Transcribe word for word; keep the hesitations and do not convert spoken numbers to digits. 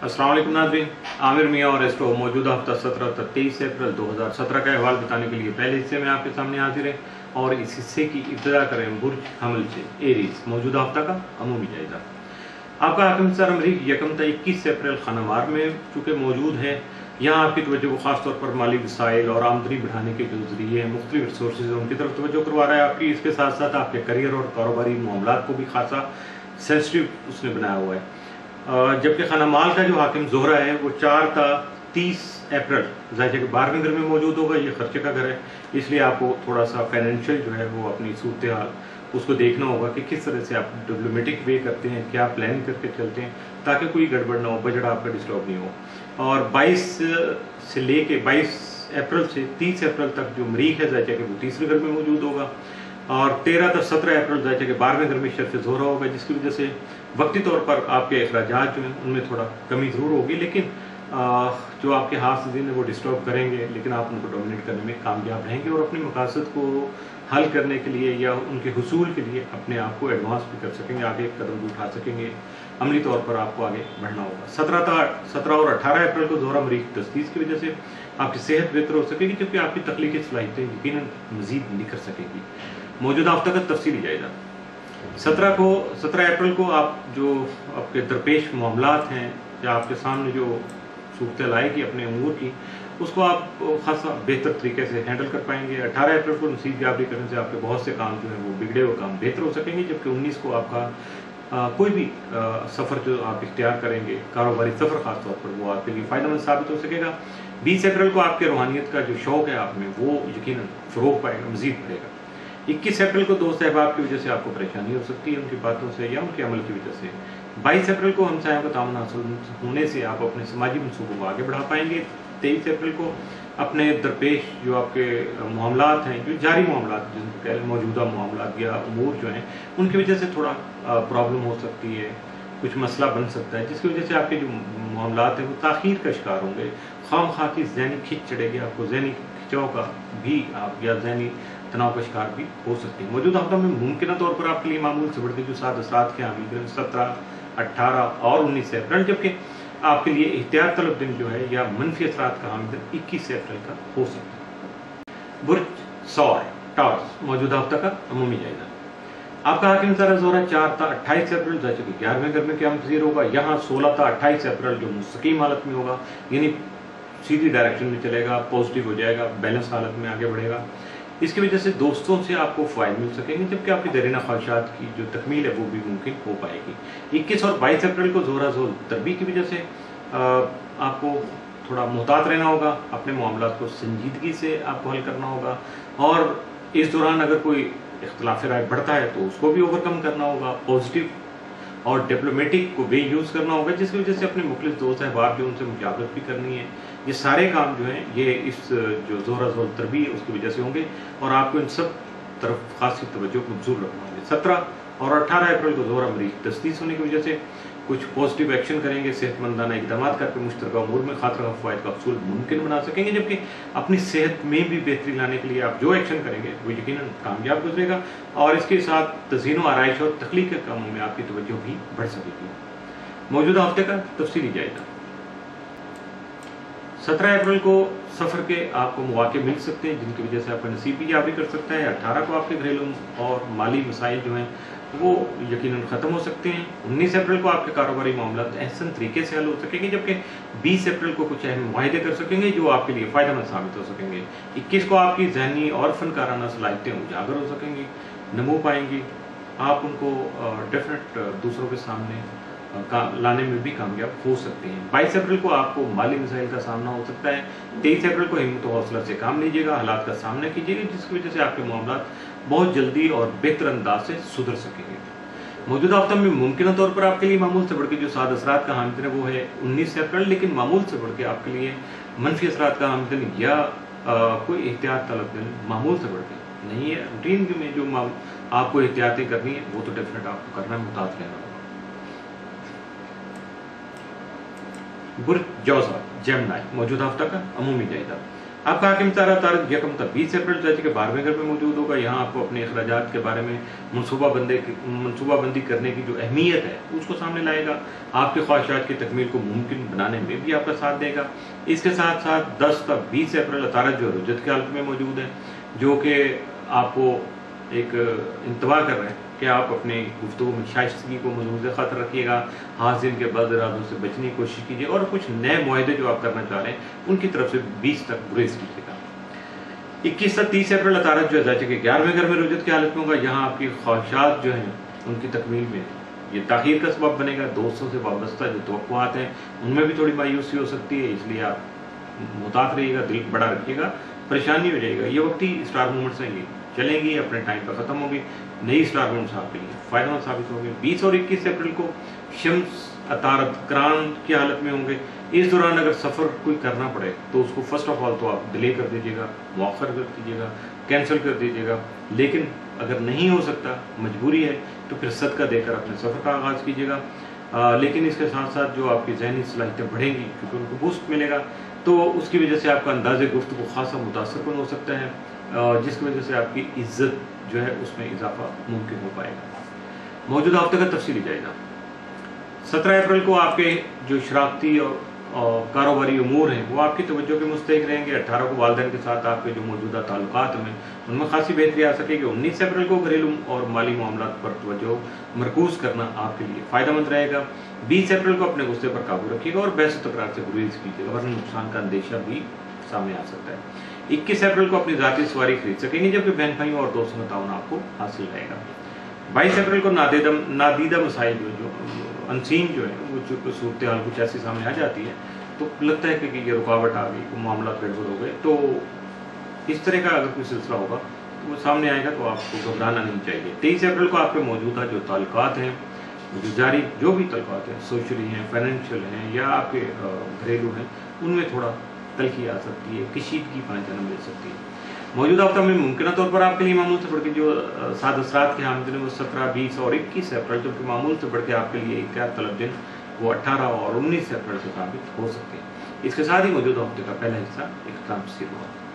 अस्सलाम वालेकुम नाज़रीन, आमिर मियाँ और एस्ट्रो मौजूदा हफ्ता सत्रह तक तेईस अप्रैल दो हज़ार सत्रह का अहवाल बताने के लिए पहले हिस्से में आपके सामने हाजिर है और इस हिस्से की इब्तिदा करें बुर्ज हमल से एरीज मौजूदा हफ्ता का अमूमी जायजा। आपका हाकिम सर अमरीक यकम तक इक्कीस अप्रैल खानावार में चूँकि मौजूद है, यहाँ आपकी तवज्जो को खास तौर पर माली वसाइल और आमदनी बढ़ाने के जो जरिए मुख्तलिफ रिसोर्स उनकी तरफ तवज्जो करवा रहा है आपकी। इसके साथ साथ आपके करियर और कारोबारी मामलात को भी खासा सेंसिटिव उसने बनाया हुआ है। जबकि खाना माल का जो हाकिम जोहरा है वो चार था तीस अप्रैल जायजे के बारहवें घर में मौजूद होगा। ये खर्चे का घर है, इसलिए आपको थोड़ा सा फाइनेंशियल जो है वो अपनी सूरत हाल उसको देखना होगा कि किस तरह से आप डिप्लोमेटिक वे करते हैं, क्या प्लान करके चलते हैं ताकि कोई गड़बड़ ना हो, बजट आपका डिस्टर्ब नहीं हो। और बाईस से लेके बाईस अप्रैल से तीस अप्रैल तक जो मरीख है जायजे के वो तीसरे घर में मौजूद होगा और तेरह तक सत्रह अप्रैल जायजे के बारहवें घर में शर्फ जोहरा होगा, जिसकी वजह से वक्ती तौर पर आपके अखराजात जो हैं उनमें थोड़ा कमी ज़रूर होगी, लेकिन आ, जो आपके हासिल है वो डिस्टर्ब करेंगे, लेकिन आप उनको डोमिनेट करने में कामयाब रहेंगे और अपने मकासद को हल करने के लिए या उनके हुसूल के लिए अपने आप को एडवांस भी कर सकेंगे, आगे कदम भी उठा सकेंगे। अमली तौर पर आपको आगे बढ़ना होगा। सत्रह था सत्रह और अठारह अप्रैल को जोहरा मरीख तस्दीस की वजह से आपकी सेहत बेहतर हो सकेगी, जबकि आपकी तख्लीकी सलाहियतें यकीनन मजीद निखर सकेगी। मौजूदा हफ्ता का तफसीली जायजा। सत्रह को सत्रह अप्रैल को आप जो आपके दरपेश मामलात हैं या आपके सामने जो सूरत आएगी अपने अमूर की, उसको आप खासा बेहतर तरीके से हैंडल कर पाएंगे। अठारह अप्रैल को नसीब याबी करने से आपके बहुत से काम जो है वो बिगड़े हुए काम बेहतर हो सकेंगे, जबकि उन्नीस को आपका आ, कोई भी सफ़र जो आप इख्तियार करेंगे, कारोबारी सफ़र ख़ास तौर पर, वो आपके लिए फ़ायदेमंद साबित हो सकेगा। बीस अप्रैल को आपके रूहानियत का जो शौक़ है आप में वो यकीनन फ़रोग़ पाएगा, मज़ीद बढ़ेगा। इक्कीस अप्रैल को दोस्त अहबाब की वजह से आपको परेशानी हो सकती है, उनकी बातों से या उनके अमल की वजह से। बाईस अप्रैल को हमसायों का ताउन हासिल होने से आप अपने समाजी मनसूबों को आगे बढ़ा पाएंगे। तेईस अप्रैल को अपने दरपेश जो आपके मामलात हैं, जो जारी मामलात जिनको कह मौजूदा मामलात या अमूर जो हैं, उनकी वजह से थोड़ा प्रॉब्लम हो सकती है, कुछ मसला बन सकता है, जिसकी वजह से आपके जो मामलात हैं वो ताख़ीर का शिकार होंगे। खाम खा की ज़हनी खिंच चढ़ेगी, आपको ज़हनी खिंचाव का भी आप या ज़हनी तनाव का शिकार भी हो सकती है। मौजूदा हफ्ता में मुमकिन तौर पर आपके लिए मामूल से बढ़ के जो सात असरात के हामिल सत्रह अट्ठारह और उन्नीस अप्रैल, जबकि आपके लिए एहतियात तलब दिन जो है या मनफी असरात का हामिल इक्कीस अप्रैल का हो सकता है। बुर्ज सौर टॉर्स मौजूदा हफ्ता का अमूमी जायजा। आपका हाकिम सारा जोहरा चार था अट्ठाईस अप्रैल जायजे के ग्यारहवें घर में क्या पजीर होगा। यहाँ सोलह था अट्ठाईस अप्रैल जो मुस्तकीम हालत में होगा, यानी सीधी डायरेक्शन में चलेगा, पॉजिटिव हो जाएगा, बैलेंस हालत में आगे बढ़ेगा। इसकी वजह से दोस्तों से आपको फ़ायदे मिल सकेंगे, जबकि आपकी दरीना ख्वाहिशात की जो तकमील है वो भी मुमकिन हो पाएगी। इक्कीस और बाईस अप्रैल को जोहरा जोल तरबी की वजह से आपको थोड़ा मुहतात रहना होगा, अपने मामलात को संजीदगी से आपको हल करना होगा और इस दौरान अगर कोई इख्तिलाफ राय बढ़ता है तो उसको भी ओवरकम करना होगा। पॉजिटिव और डिप्लोमेटिक को वे यूज़ करना होगा, जिसकी वजह से अपने मुखलिस दोस्त अहबाब जो उनसे मुजावरत भी करनी है। ये सारे काम जो हैं ये इस जो जोहरा जोल तरबी है उसकी वजह से होंगे और आपको इन सब तरफ खासी तवज्जो मंजूर रखना होगा। सत्रह और अठारह अप्रैल को जोहरा मरीख तस्दीस होने की वजह से कुछ पॉजिटिव एक्शन करेंगे, सेहतमंदाना इकदाम करके मुश्तरका उमूर में खातिर फ़वाइद का हसूल मुमकिन बना सकेंगे, जबकि अपनी सेहत में भी बेहतरी लाने के लिए आप जो एक्शन करेंगे वो यकीनन कामयाब गुजरेगा और इसके साथ तज़ीन आराइश और तख्लीक के कामों में आपकी तवज्जो भी बढ़ सकेगी। मौजूदा हफ्ते का तफसीली जायजा। सत्रह अप्रैल को सफ़र के आपको मौके मिल सकते हैं, जिनकी वजह से आपका नसीब भी याबी कर सकता है। अट्ठारह को आपके घरेलू और माली मसाइल जो हैं वो यकीनन ख़त्म हो सकते हैं। उन्नीस अप्रैल को आपके कारोबारी मामला अहसन तरीके से हल हो सकेंगे, जबकि बीस अप्रैल को कुछ अहम मुआहदे कर सकेंगे जो आपके लिए फ़ायदेमंद साबित हो सकेंगे। इक्कीस को आपकी ज़हनी और फ़नकाराना सलाहियतें उजागर हो सकेंगी, नमो पाएंगी, आप उनको डेफिनेट दूसरों के सामने का लाने में भी कामयाब हो सकते हैं। बाईस अप्रैल को आपको माली मसाइल का सामना हो सकता है। तेईस अप्रैल को हिम्मत और हौसला से काम लीजिएगा, हालात का सामना कीजिएगा, जिसकी वजह से आपके मामलात बहुत जल्दी और बेहतर अंदाज से सुधर सकेंगे। मौजूदा हफ्ता में मुमकिन तौर पर आपके लिए मामूल से बढ़ के जो सात असरात का हामिल है वो है उन्नीस अप्रैल, लेकिन मामूल से बढ़ के आपके लिए मनफी असरात का हामिल या आ, कोई एहतियात तलब दिन मामूल से बढ़ के नहीं है। रूटीन में जो आपको एहतियातें करनी है वो तो डेफिनेट आपको करना है, मुहतात रहना होगा। बुर्ज जौज़ा जेमिनी मौजूदा हफ्ता का अमूमी जायजा। आपका हाकिम तारा तारक यकम तक बीस अप्रैल चाची के बारहवें घर में मौजूद होगा। यहाँ आपको अपने अखराजात के बारे में मनसूबा बंदे मनसूबाबंदी करने की जो अहमियत है उसको सामने लाएगा। आपके ख्वाहिशात की तकमील को मुमकिन बनाने में भी आपका साथ देगा। इसके साथ साथ दस तक बीस अप्रैल तारक जो रुजत के हालत में मौजूद है, जो कि आपको एक इंतवा कर रहे हैं कि आप अपनी गुफ्तगू में शाइस्तगी को मजबूत खतर रखिएगा। हाजिर के बद इरादों से बचने की कोशिश कीजिए और कुछ नए मुआहदे जो आप करना चाह रहे हैं उनकी तरफ से बीस तक गुरेज कीजिएगा। इक्कीस से तीस अप्रैल तारक जो है चाचे के ग्यारहवें घर में रुजत की हालत में होगा। यहाँ आपकी ख्वाहिशात जो हैं उनकी तकमील में ये ताखीर का सबब बनेगा। दोस्तों से वाबस्ता जो तवक्कुआत हैं उनमें भी थोड़ी मायूसी हो सकती है, इसलिए आप मुताक़ रहिएगा, दिल बड़ा रखिएगा, परेशानी हो जाएगा। ये वक्ती स्टार मूवमेंट्स हैं, चलेंगी, अपने टाइम पर ख़त्म होगी। नई स्टार मूवमेंट्स आपके लिए फ़ायदेमंद साबित होंगे। बीस और इक्कीस अप्रैल को शम्स अतारत क्रांत की हालत में होंगे। इस दौरान अगर सफ़र कोई करना पड़े तो उसको फर्स्ट ऑफ ऑल तो आप डिले कर दीजिएगा, मौखर कर दीजिएगा, कैंसिल कर दीजिएगा। लेकिन अगर नहीं हो सकता, मजबूरी है, तो फिर सदका देकर अपने सफ़र का आगाज़ कीजिएगा। आ, लेकिन इसके साथ साथ जो आपकी ज़हनी सलाहियतें बढ़ेंगी क्योंकि उनको बूस्ट मिलेगा, तो उसकी वजह से आपका अंदाज़ गुफ्तगू खासा मुतासर हो सकता है, जिसकी वजह से आपकी इज्जत जो है उसमें इजाफा मुमकिन हो पाएगा। मौजूदा हफ्ते का तफसीली जायजा। सत्रह अप्रैल को आपके जो शरारती और कारोबारी उमूर हैं वो आपकी तवज्जो के मुस्तहिक रहेंगे। अट्ठारह को वालिदैन के साथ आपके जो मौजूदा ताल्लुकात में उनमें खासी बेहतरी आ सकेगी। उन्नीस अप्रैल को घरेलू और माली मामलात पर तवज्जो मरकूज करना आपके लिए फ़ायदेमंद रहेगा। बीस अप्रैल को अपने गुस्से पर काबू रखिएगा और बहस तकरार से गुरेज कीजिएगा, वरना नुकसान का अंदेशा भी सामने आ सकता है। इक्कीस अप्रैल को अपनी ज़ाती सवारी खरीद सकेंगे, जबकि बहन भाइयों और दोस्तों का ताउन आपको हासिल रहेगा। बाईस अप्रैल को नादीदा नादीदा मसाइल जो जो अनसीन जो है वो जो सूरत हाल कुछ ऐसी सामने आ जाती है तो लगता है कि ये रुकावट आ गई, मामला गड़बड़ हो गए, तो इस तरह का अगर कोई सिलसिला होगा तो वो सामने आएगा, तो आपको घबराना नहीं चाहिए। तेईस अप्रैल को आपके मौजूदा जो ताल्लुकात हैं, जो जारी जो भी ताल्लुकात हैं, सोशली हैं, फाइनेंशियल हैं या आपके घरेलू हैं, उनमें थोड़ा तलखी आ सकती है, कशीदगी पाँच जन्म मिल सकती है। मौजूदा हफ्ता में मुमकिन तौर पर आपके लिए मामूल से बढ़ के जो सात असरात के हामिल दिन वो सत्रह, बीस और इक्कीस अप्रैल, जबकि मामूल से बढ़ के आपके लिए इक्यास तलब दिन वो अठारह और उन्नीस अप्रैल से साबित हो सकते हैं। इसके साथ ही मौजूदा हफ्ते का पहला हिस्सा इख्तिताम पसीर हुआ।